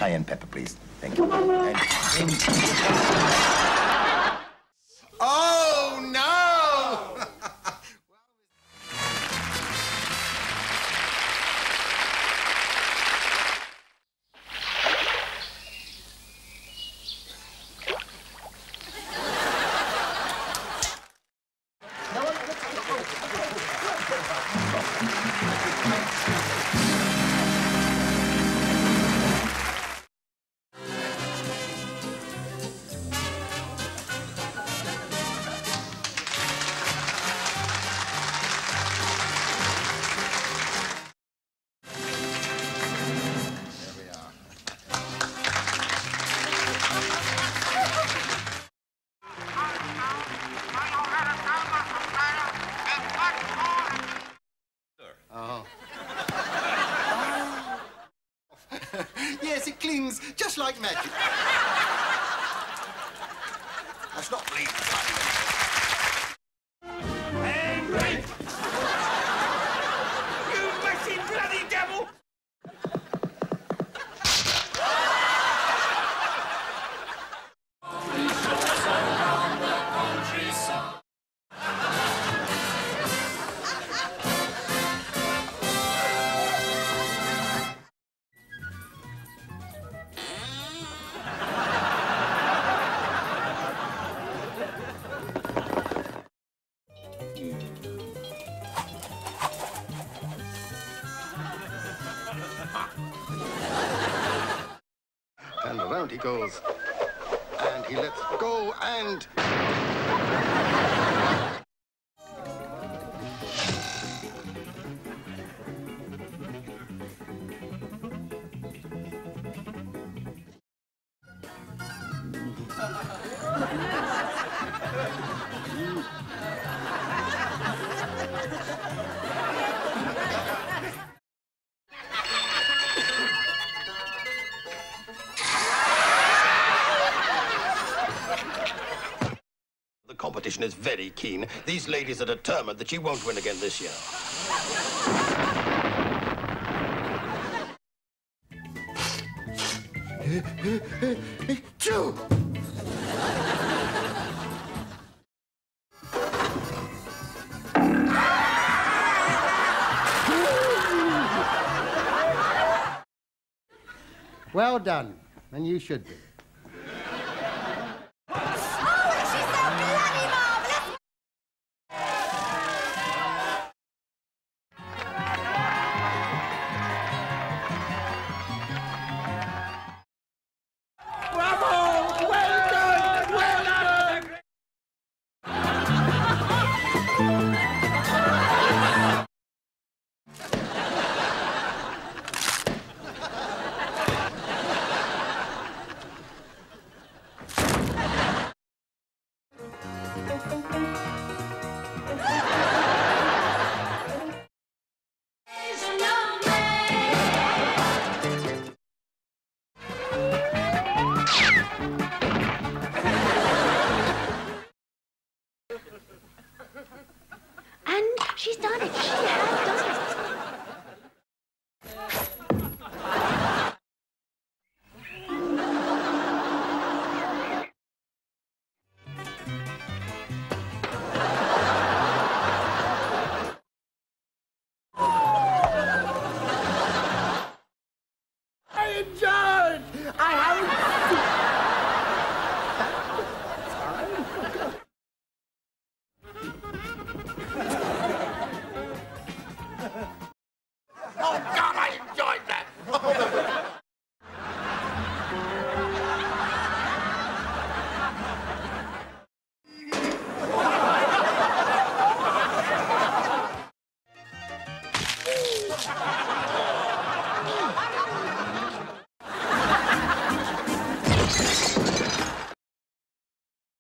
cayenne pepper, please. Thank you. And Oh, no! Oh. Yes, it clings just like magic. That's not bleeding. Henry! You messy bloody devil! And around he goes. And he lets go and... The competition is very keen. These ladies are determined that she won't win again this year. Two! Well done, and you should be. And she's done it. She has done it. Hey, George! I haven't... Oh, God, I enjoyed that!